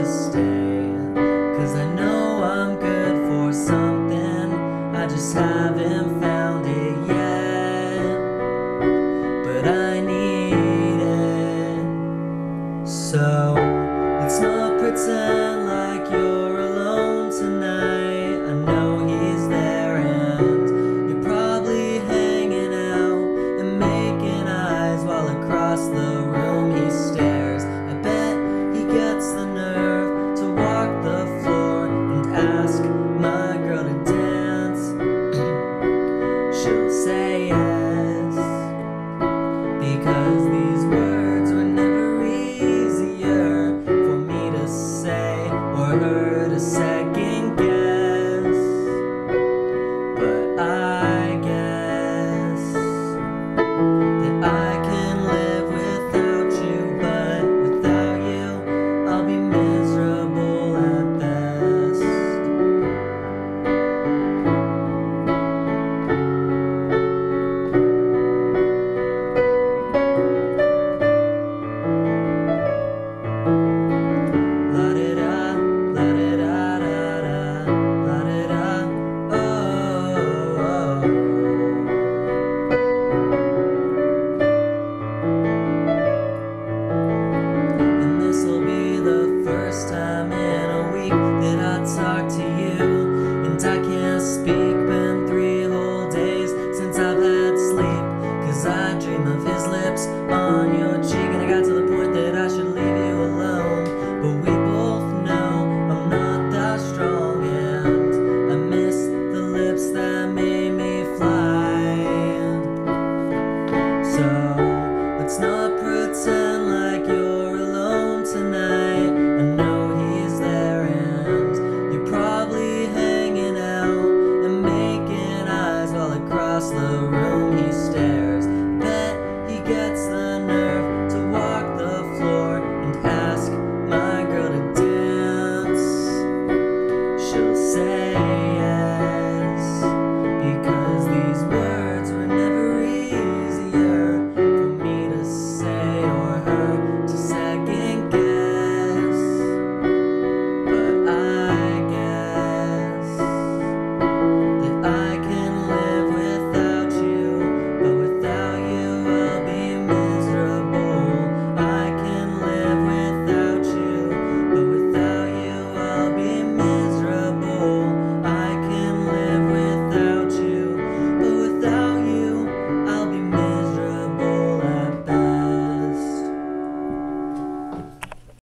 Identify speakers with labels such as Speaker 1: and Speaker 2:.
Speaker 1: to stay, 'cause I know I'm good for something, I just haven't found it yet, but I need it. So let's not pretend like you're alone tonight. I know he's there and you're probably hanging out and making eyes while across the room he stares. I bet he gets the nerve to walk the floor and ask my girl to dance. She'll say yes, because these words were never easier for me to say or her